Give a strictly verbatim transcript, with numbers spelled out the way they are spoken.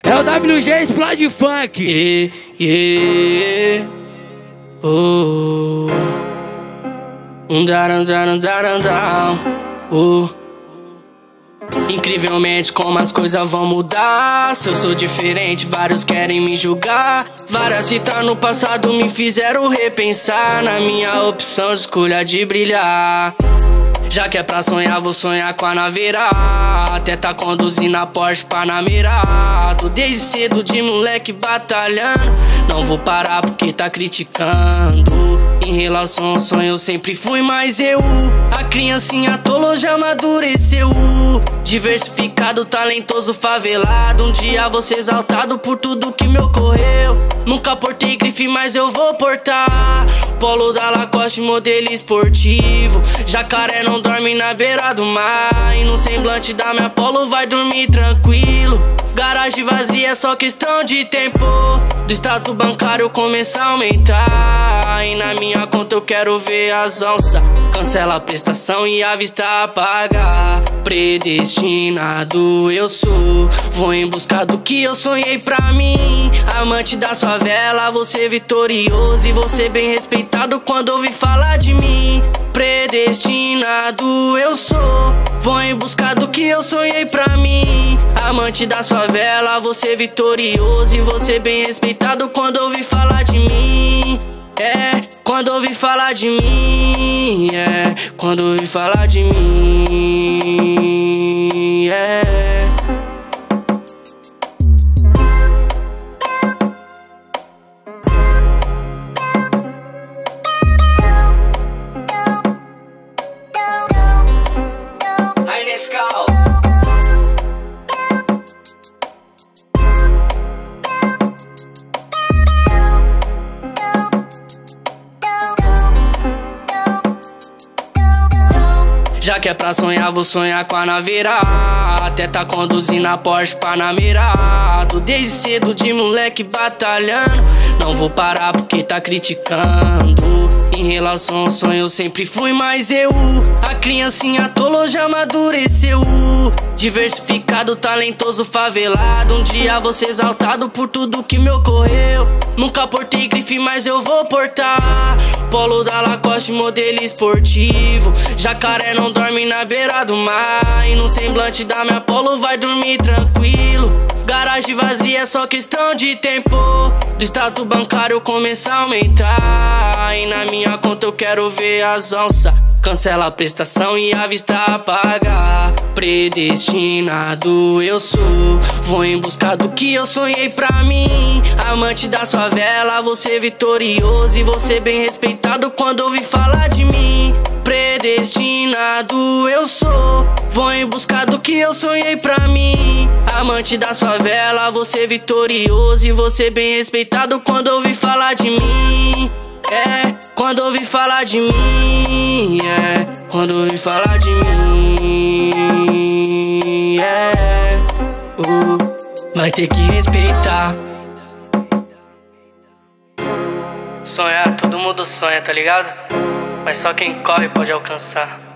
É o W G Explode Funk. Yeah, yeah. Oh. Um down, down, down, down. Oh. Incrivelmente como as coisas vão mudar. Se eu sou diferente, vários querem me julgar. Várias citas no passado me fizeram repensar na minha opção de escolha de brilhar. Já que é pra sonhar, vou sonhar com a naveira. Até tá conduzindo a Porsche Panamera. Tô desde cedo de moleque batalhando. Não vou parar porque tá criticando. Em relação ao sonho eu sempre fui mais eu. A criancinha tolo já amadureceu. Diversificado, talentoso, favelado. Um dia vou ser exaltado por tudo que me ocorreu. Nunca portei grife, mas eu vou portar. Polo da Lacoste, modelo esportivo. Jacaré não dorme na beira do mar. E no semblante da minha Polo vai dormir tranquilo. Garagem vazia é só questão de tempo. Do extrato bancário começar a aumentar. E na minha conta eu quero ver as onças. Cancela a prestação e a vista apaga. Predestinado eu sou. Vou em busca do que eu sonhei pra mim. Amante da favela, vou ser vitorioso. E vou ser bem respeitado quando ouvir falar de mim. Predestinado eu sou. Vou em busca do que eu sonhei pra mim. Amante das favelas, vou ser vitorioso. E vou ser bem respeitado quando ouvir falar de mim. É, quando ouvir falar de mim. É, quando ouvir falar de mim. É. Aí, let's go. Já que é pra sonhar, vou sonhar com a naveira. Até tá conduzindo a Porsche Panamera. Tô desde cedo de moleque batalhando. Não vou parar porque tá criticando. Em relação ao sonho eu sempre fui mais eu. A criancinha tolo já amadureceu. Diversificado, talentoso, favelado. Um dia vou ser exaltado por tudo que me ocorreu. Nunca portei grife, mas eu vou portar. Polo da Lacoste, modelo esportivo. Jacaré não dorme na beira do mar. E no semblante da minha Polo vai dormir tranquilo. Garagem vazia é só questão de tempo. Do extrato bancário começar a aumentar. E na minha conta eu quero ver as onças. Cancela a prestação e a vista apaga. Predestinado eu sou. Vou em busca do que eu sonhei pra mim. Amante da favela, vou ser vitorioso. E vou ser bem respeitado quando ouvir falar de mim. Predestinado eu sou. Vou em busca do que eu sonhei pra mim. Amante das favelas, vou ser vitorioso. E vou ser bem respeitado quando ouvir falar de mim. É, quando ouvir falar de mim. É, quando ouvir falar de mim. É, uh, vai ter que respeitar. Sonhar, todo mundo sonha, tá ligado? Mas só quem corre pode alcançar.